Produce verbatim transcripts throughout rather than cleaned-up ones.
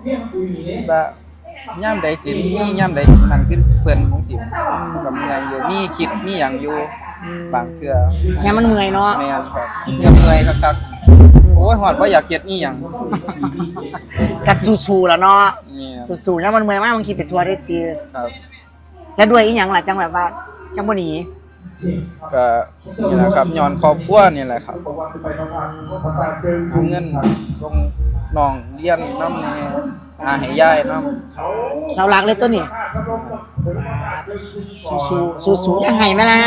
ว่าย่ำใดสิมีย่ำใดนั่นขึ้นเพื่อนจังสิกับเมื่อยอยู่นี่คิดนี่อย่างอยู่บางเทื่อยามมันเมื่อยเนาะแม่นครับเทื่อเมื่อยคักๆโอ้ยฮอดบ่อยากเฮ็ดนี่หยังกัดสู้ๆแล้วเนาะสู้ๆยามมันเมื่อยมากมันคิดไปทั่วได้ติครับแล้วด้วยอีหยังล่ะจังแบบว่าจังบ่หนีก็นี่แหละครับย้อนครอบครัวนี่แหละครับหาเงินส่งน้องเรียนนำแน่หาให้ยายนำเสาหลักเลยตัวนี้สู้ๆสู้ๆยังให้แม่ล่ะ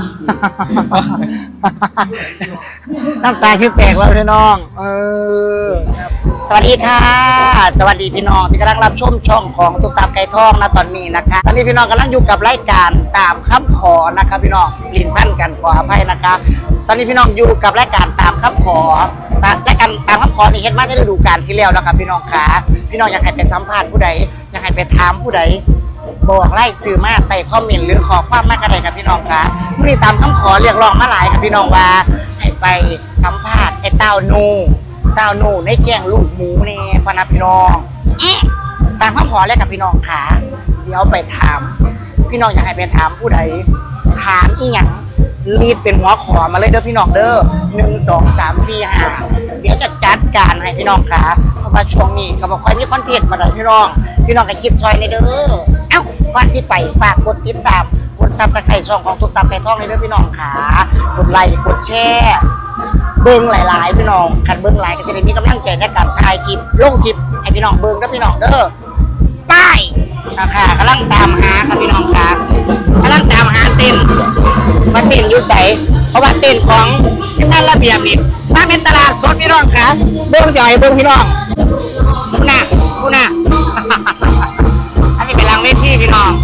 น้ำตาสิแตกแล้วพี่น้องเออสวัสดีค่ะสวัสดีพี่น้องที่กำลังรับชมช่องของตุ๊กตาไก่ทองนะตอนนี้นะคะตอนนี้พี่น้องกำลังอยู่กับรายการตามคำขอนะคะพี่น้องลิ้นพันกันขออภัยนะคะตอนนี้พี่น้องอยู่กับรายการตามคำขอรายการตามคำขอนี่เห็นมาจะฤดูกาลที่แล้วแล้วครับพี่น้องค่ะพี่น้องอยากให้เป็นสัมภาษณ์ผู้ใดอยากให้ไปถามผู้ใดบอกไล่สื่อมาใต้คอมเมนต์หรือขอความมากระไดกับพี่น้องค่ะผู้ที่ตามคำขอเรียกร้องมาหลายกับพี่น้องว่าให้ไปสัมภาษณ์ไอ้เต้านูเต้านูในแกงลูกหมูนี่พนักพี่น้องตามคำขอเลยกับพี่น้องค่ะเดี๋ยวไปถามพี่น้องอยากให้ไปถามผู้ใดถามอีหยังรีบเป็นหัวขอมาเลยเด้อพี่น้องเด้อหนึ่งสองสามสี่ห้าเดี๋ยวจะจัดการให้พี่น้องค่ะเพราะว่าช่วงนี้ก็บอกค่อยมีคอนเทนต์มาเลยพี่น้องพี่น้องก็คิดซอยในเด้อเอ้าก่อนที่ไปฝากกดติดตามกดซับสไครต์ช่องของตุ๊กตาไก่ทองเลยเด้อพี่น้องค่ะกดไลค์กดแชร์เบิ้งหลายๆพี่น้องคันเบิ้งหลายก็จะได้มีกำลังใจในการถ่ายคลิปลงคลิปให้พี่น้องเบิ้งเด้อพี่น้องเด้อป้ายนะคะกำลังตามหาค่ะพี่น้องค่ะกำลังตามหาเต้นมาเต้นอยู่ใสเพราะว่าเต้นของที่นั่นระเบียบนี่มาเป็นตลาดสดพี่น้องค่ะเบิ้งจะให้เบิ้งพี่น้องกูน่ะกูน่ะอันนี้เป็นรางเวทีพี่น้อง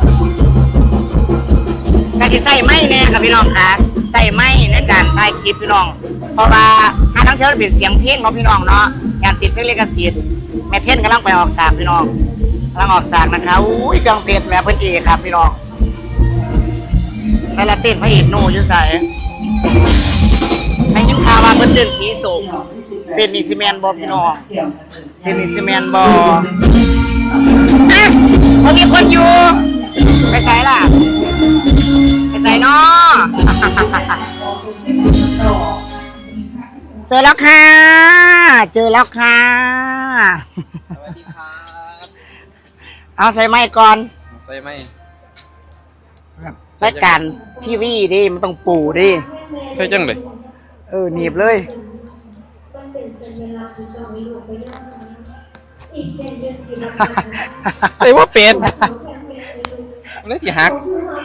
การที่ใส่ไม้เนี่ยค่ะพี่น้องค่ะใส่ไม้ในการถ่ายคลิปพี่น้องเพราะว่าถ้าทั้งเท่าเป็นเสียงเพลงเนาะพี่น้องเนาะการติดเพลงลิขสิทธิ์แม่เท่นกำลังไปออกสากพี่น้องกำลังออกสากนะคะอุ้ยจังเพชรแม่เพิ่นเอกครับพี่น้องไปละเต้นพระเอกโนอยู่ใส่ให้ยิ้มข่าวว่าเพิ่นเต้นสีส้มเต้นนิซิแมนบอพี่น้องเต้นนิซิแมนบออ่ะพอมีคนอยู่ไปใส่ล่ะไปใส่เนาะเจอแล้วค่ะเจอแล้วค่ะสวัสดีครับเอาใส่ไม้ก่อนใส่ไม้รายการทีวีดิมันต้องปูดิใช่จังเลยเออหนีบเลยใส่ว่าเป็นนี่สิฮัก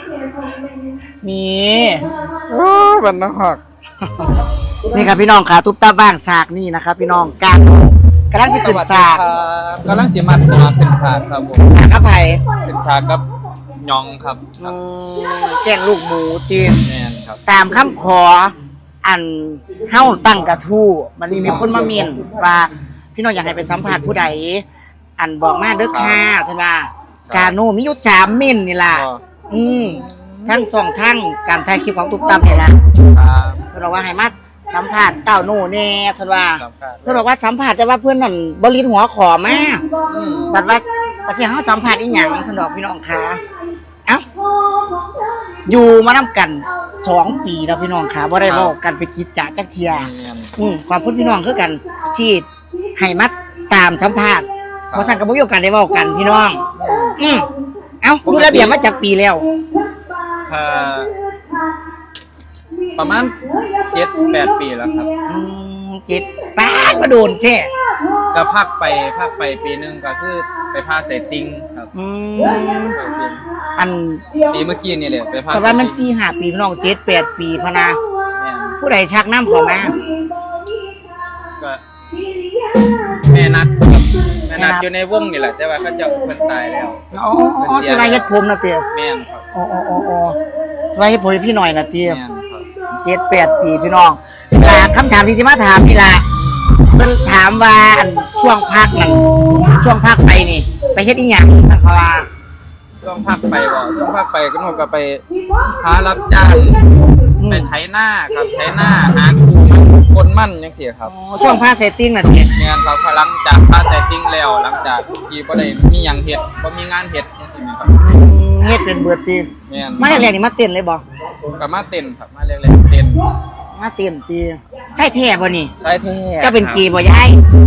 นี่โอ้ยบันนอกนี่ครับพี่น้องขาตุ๊บตาบ้างสากนี่นะครับพี่น้องการกำลังสิขึ้นสากกำลังสิมันมาขึ้นฉากครับผมสากกับไผ่ขึ้นฉากกับยองครับแกงลูกหมูตีนแม่นครับตามคำขออันเฮ้าตั้งกระทู้มันมีมีคนมาเมียนว่าพี่น้องอยากให้ไปสัมภาษณ์ผู้ใดอันบอกมาเด้อค่ะใช่ไหมกาโนมีอยู่สามมิลนี่ล่ะอืมทั้งสองทั้งการถ่ายคลิปของตุ๊กตาเนี่ยนะเพื่อนบอกว่าให้มาสัมภาษณ์เต้าโน่แน่ใช่ไหมเพื่อนบอกว่าสัมภาษณ์แต่ว่าเพื่อนนั่นบริหัวขอมาบัดว่าประเทศเขาสัมภาษณ์อีหยังสนอกพี่น้องค่ะเอ้าอยู่มาน้ำกันสองปีแล้วพี่น้องค่ะว่าได้บอกกันไปกิจจาจักเทียอืมความพูดพี่น้องคือกันที่ให้มัดตามสัมภาษณ์เพราะสั่งกับบุญกันได้บอกกันพี่น้องอืมเอ้าดูระเบียบมาจากปีแล้วค่ะประมาณเจ็ดแปดปีแล้วครับอืมเจ็ดแปดก็โดนแช่ก็พักไปพักไปปีนึงก็คือไปพาเซตติ้งครับอืมอันปีเมื่อกี้นี่แหละไปพาแต่ว่ามันสี่ห้าปีพี่น้องเจ็ดแปดปีพนาผู้ใดชักน้ำขอมาก็แม่นัดแม่นัดอยู่ในวงนี่แหละแต่ว่าเขาจะเพิ่นตายแล้วอ๋อจะไปเฮ็ดผมนะเตี้ยแม่นครับอ๋ออ๋ออ๋อไว้ให้ผมพี่หน่อยนะเตี้ยเจ็ดแปดปีพี่น้องแต่คำถามที่จะมาถามพี่ละเพิ่นถามว่าช่วงพักนั่นช่วงพักไปนี่ไปเฮ็ดอีหยังท่านเขาว่าช่วงพักไปบ่ช่วงพักไปก็หนูก็ไปหารับจ้างไปไถนาครับไถนาหาครูคนมั่นจังซี่ครับช่วงพาเซตติ้งน่ะติแม่นครับหลังจากพาเซตติ้งแล้วหลังจากที่บ่ได้มีหยังเฮ็ดบ่มีงานเฮ็ดจังซี่แม่นครับเฮ็ดเป็นเบิดติแม่นมาแรกๆนี่มาเต้นเลยบ่ก็มาเต้นครับมาแรกๆเต้นมาเต้นติใช่แท้บ่นี่ใช่แท้เจ้าเป็นเกย์บ่ยาย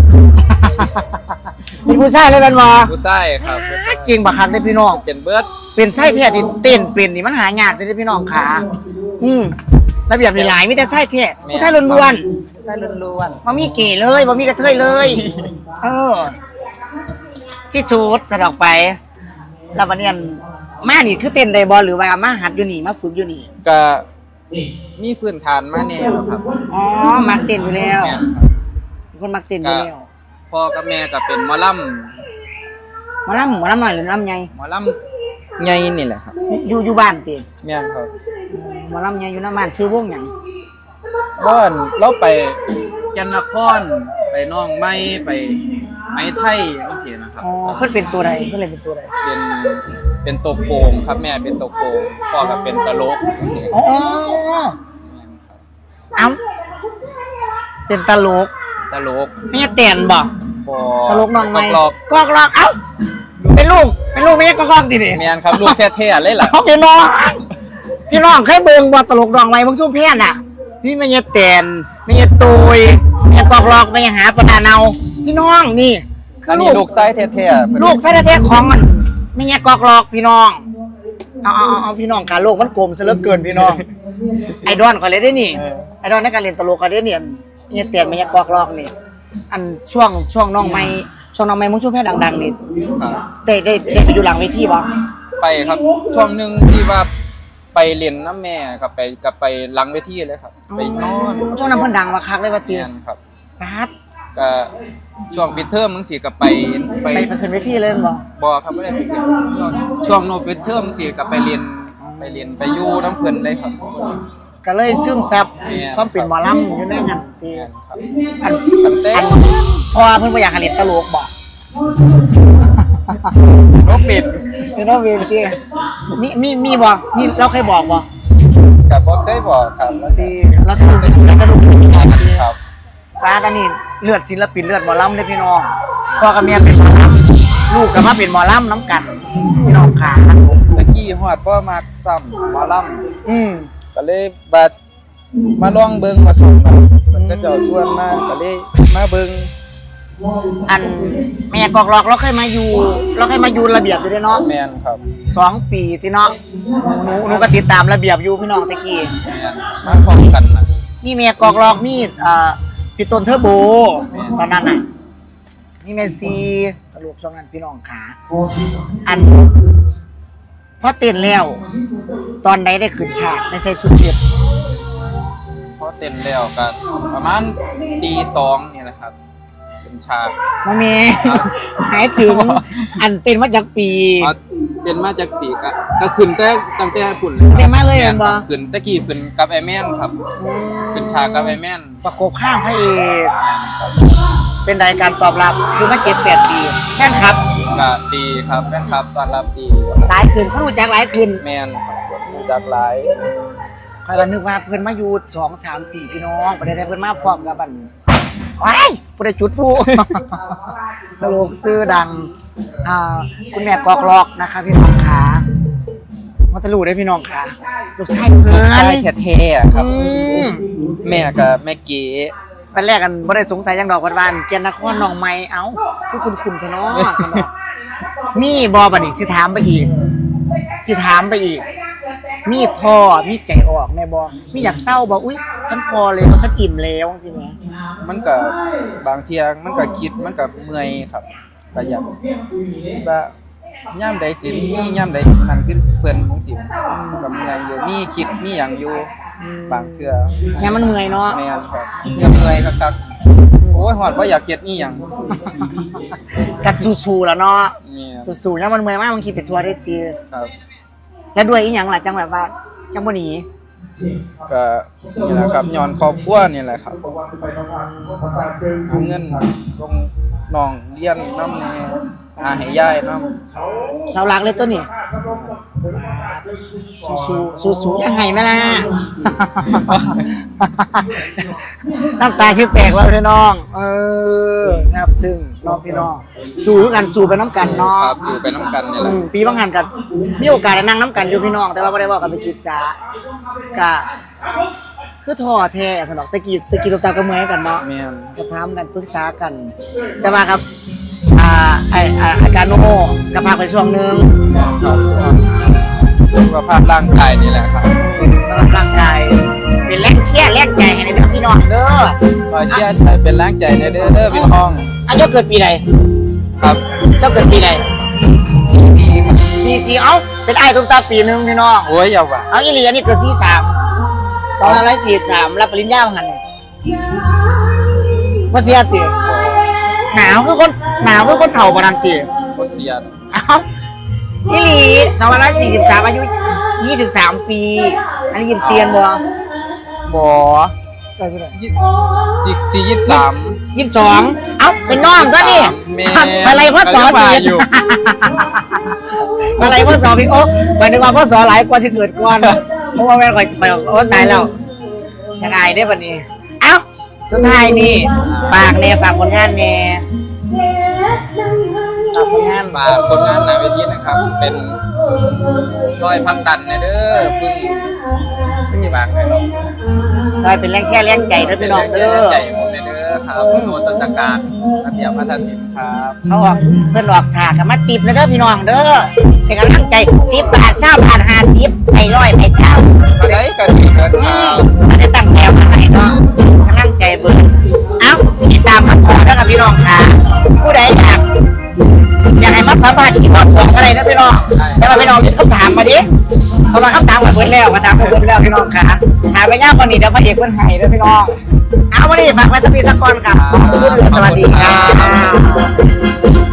เป็นผู้ชายเลยแม่นบ่ผู้ชายครับผู้ชายเก่งบักคักเด้พี่น้องเป็นเบิดเป็นไส้แท้ที่เต้นเป็นนี่มันหายากเด้พี่น้องขาอืมระเบียบนี่หลายมีแต่ไส้แท้ผู้ชายล้วนใช่ล้วนๆบ่มีเกย์เลยบ่มีกระเทยเลยเออที่สุดสะดอกไปแล้วบัดนี้อันมานี่คือเต้นได้บ่หรือว่ามาหัดอยู่นี่มาฝึกอยู่นี่ๆก็มีพื้นฐานมาแน่แล้วครับอ๋อมักเต้นอยู่แล้วแม่นเป็นคนมักเต้นอยู่แล้วพ่อกับแม่ก็เป็นหมอลำหมอลำหมอลำหน่อยหรือลำใหญ่หมอลำใหญ่นี่แหละครับอยู่อยู่บ้านติแม่นครับหมอลำใหญ่อยู่น้ำบ้านซื้อวงหยังบ้านเราไปแก่นนครไปน้องไม้ไปไม้ไทยจังซี่นะครับอ๋อเพิ่นเป็นตัวใดเพิ่นเลยเป็นตัวใดเป็นเป็นตัวโกงครับแม่เป็นตัวโกงพ่อก็เป็นตลกจังซี่อ๋อแม่นครับเอ้าเป็นตลกตลกไม่ใช่เต้นบ่บ่ตลกน้องใหม่กรอบกอกลอกเอ้าเป็นลูกเป็นลูกไม่ใช่กอกลอกตินี่แม่นครับลูกแท้ๆเลยล่ะเขาพี่น้องพี่น้องเคยเบิ่งบ่ตลกน้องใหม่เบิ่งซุ่มแพนน่ะพี่ไม่ใช่เต้นไม่ใช่ตุยไม่ใช่กอกลอกไม่ใช่หาปลาเนาพี่น้องนี่คือันนี้ลูกไส้แท้ๆเพิ่นลูกแท้ๆของมันไม่ใช่กอกลอกพี่น้องเอาเอาเอาพี่น้องขาโลกมันกลมซะเหลือเกินพี่น้องไอดอลก็เลยได้นี่ไอดอลในการเรียนตลกก็ได้เนี่ยไม่ใช่เต้นไม่ใช่กอกลอกนี่อันช่วงช่วงน้องใหม่ช่วงน้องใหม่มึงช่วงแพทย์ดังๆนี่ครับได้ได้ได้ไปอยู่หลังเวทีบ่ไปครับช่วงหนึงที่ว่าไปเรียนน้ำแม่ครับไปกับไปหลังเวทีเลยครับ ไปนอนช่วงนั้นเพิ่นดังมาคักเลยว่าเตีเรียยนครับปั๊บก็ช่วงปิดเทอมมึงสิก็ไปไปไปไปขึ้นเวทีเลยบ่บ่ครับบ่ได้ไปเรียนช่วงโนปิดเทอมมึงสิก็ไปเรียนไปเรียนไปอยู่น้ำเพิ่นได้ครับก็เลยซึมซับแม่นความเป็นหมอลำอยู่ในนั้นเตียครับอันตั้งแต่อันพอเพิ่นบ่อยากให้เล่นตลกบ่โนปิดเดี๋ยวน้องเวทีมีมีมีบ่มีเราเคยบอกบ่ก็บ่เคยบอกครับว่าตีเราก็ดูเราก็ดูคครับฟ้าอันนี้เลือดศิลปินเลือดหมอลำเด้อพี่น้องพ่อกับแม่เป็นหมอลำลูกก็มาเป็นหมอลำน้ำกันพี่น้องขาตะกี้ฮอดบ่มักซ้ำหมอลำอืมก็เลยบาดมาลองเบิ่งมาส่งนะมันก็เจ้าส่วนมาก็เลยมาเบิ่งอันแม่กอกหลอกเราเคยมาอยู่ เราเคยมาอยู่ระเบียบอยู่ด้วยเนาะแม่นครับสองปีที่เนาะหนูหนูก็ติดตามระเบียบอยู่พี่น้องตะกี้แม่นมาพร้อมกันนะมีแม่กอกหลอกมีเอ่อพี่ต้นเทอร์โบตอนนั้นน่ะมีเมสซี่ตลกช่วงนั้นพี่น้องขาอันพอเต้นแล้ว ตอนใดได้ขึ้นฉากได้ใส่ชุดเทียบพอเต้นแล้วก็ประมาณตีสองนี่แหละครับเป็นฉากมาเมหายถึงอันเต้นมาจากปีพอเป็นมาจากปีก็ก็ขึ้นแต่ตั้งแต่พุ่นตั้งแต่มาเลยแม่นแม่นบ่ครับขึ้นตะกี้ขึ้นกับไอ้แม่นครับขึ้นฉากกับไอ้แม่นประกบข้างพระเอกแม่นครับเป็นรายการตอบรับคือมาเจ็ดแปดปีแค่นครับก็ดีครับแม่นครับตอนรับดีหลายคืนเขารู้จักหลายคืนแม่นครับจากหลายคอยกันนึกว่าเพื่อนมาอยู่สองสามปีพี่น้องประเด็นเพื่อนมาพร้อมกับบันว้ายผู้ใดจุดผู้ ตลกซื้อดังอ่าคุณแม่กอกลอกนะคะพี่น้องขามาตะลูได้พี่น้องขาลูกชายเพื่ลูอกชายนแท้ๆครับอืมแม่กับแม่เก๋ตอนแรกกันบ่ได้สงสัยยังดอกวันวานเกียนนครน้องไม้เอ้าคือคุณคุณเทนอสมองมีบอบันนี่สิถามไปอีกสิถามไปอีก มีท่อมีใจออกแม่บอมีอยากเศร้าบออุ้ยฉันพอเลยมันก็จิ้มแล้วสิแม่มันก็บางเที่ยมันก็คิดมันก็เมื่อยครับก็อยากว่าย่ามใดสิมีย่ามใดนั่นคือเพิ่นจังซี่ก็เมื่อยอยู่มีคิดมีหยังอยู่บางเทื่อเนี่ยมันเมื่อยเนาะแม่นครับเทื่อเมื่อยคักๆโอ้ยฮอดบ่อยากเฮ็ดอีหยังกัดสู้ๆแล้วเนาะแม่นสู้ๆเนี่ยมันเมื่อยมากมันคิดไปทัวร์ได้ตีครับแล้วด้วยอีหยังล่ะจังแบบว่าจังบ่หนีก็นี่แหละครับย้อนครอบครัวนี่แหละครับหาเงินส่งน้องเรียนนำแน่หาให้ยายนำเสาหลักเลยตัวนี้สู้สู้สู้สู้ยังไงแม่ล่ะ น้ำตาชื่อแตกแล้วพี่น้อง เออแซ่บซึ้งน้องพี่น้องสู้กันสู้ไปน้ำกันเนาะครับสู่ไปน้ำกันนี่แหอืละมปีบางหันกันมีโอกาสได้นั่งน้ำกันอยู่พี่น้อง แต่ว่าไม่ได้บอกกันไปกินจ้ากะคือท่อแท้สนอกตะกี้ตะกี้ตบตาก็เมื่อยกันเนาะแม่นจะถามกันปรึกษากัน แต่ว่าครับ อ่าไออ่าอาการโนโมก็พักไปช่วงหนึงครับสุขภาพร่างกายนี่แหละครับสำหรับร่างกายเป็นแรงเชียร์แรงใจให้ในพี่น้องเด้อซอยเชียร์ใช้เป็นแรงใจในเด้อพี่น้องอายุเกิดปีใดครับเจ้าเกิดปีใดซีซีครับสี่สี่เอ้าเป็นไอ้ตุ้มตาปีหนึ่งพี่น้องโอ้ยอย่าว่าเอาอีหลีอันนี้เกิดสี่สามสองพันร้อยสี่สิบสามรับปริญญาเหมือนกันเนี่ยมาเสียติหนาวคือคนหนาวคือคนเฒ่าปานนั้นติบ่เสียดเอ้าอีหลีสองพันร้อยสี่สิบสามอายุยี่สิบสามปี อันนี้ยิบเซียนบ่บ่ใช่ไหมยี่สิบสี่ยี่สิบสามยี่สิบสองเอ้าเป็นน้องซะนี่แม่อะไรพ่อสอนก็ยังว่าผิดอยู่อะไรพ่อสอนพี่โอ้หมายถึงว่าพ่อสอนหลายกว่าที่เกิดก่อนเพราะว่าแม่ก่อนไปโอ้ตายแล้วยังไงได้บัดนี้เอ้าสุดท้ายนี่ฝากเนี่ยฝากผลงานเนี่ยฝากผลงานฝากผลงานหน้าเวทีนะครับ เป็นซอยพักดันในเด้อพึ่งพึ่งสิบางเลยเนาะซอยเป็นแรงเชียร์แรงใจด้วยพี่น้องเด้เด้ออใจผมในเด้อครับโนนต้นตะการระเบียบวัฒนศิลป์ครับเขาออกเพื่อนออกฉากกับมาติดนะเด้อพี่น้องเด้อเป็นกำลังใจสิบบาทเช้าบาทห้าสิบไปร้อยไปเช้ามาได้กันอีกเด้อคอืรัมบมันจะตั้งแถวมาให้เนาะกำลังใจเบิ่งเอ้าติดตามมาขอเด้อกับพี่น้องค่ะผู้ใดอยากอยากให้มาสัมภาษณ์อีกรอบสองอะไรนะพี่น้องแต่ว่าพี่น้องคำถามมาดิเพราะว่าคำถามมาเบิ่งแล้วมาถามมาเบิ่งแล้วพี่น้องค่ะถามไปยากกว่านี้เดี๋ยวพระเอกเพิ่นให้เด้อพี่น้องเอาวันนี้ฝากไว้สักปีสักก่อนค่ะขอบคุณและสวัสดีค่ะ